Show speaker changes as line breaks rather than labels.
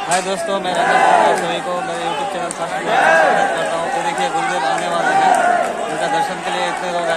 हाय दोस्तों, मैं रंजन सभी को मेरे यूट्यूब चैनल फर्स्ट करता हूँ। तो देखिए गुरुदेव आने वाले हैं, उनका दर्शन के लिए इतने लोग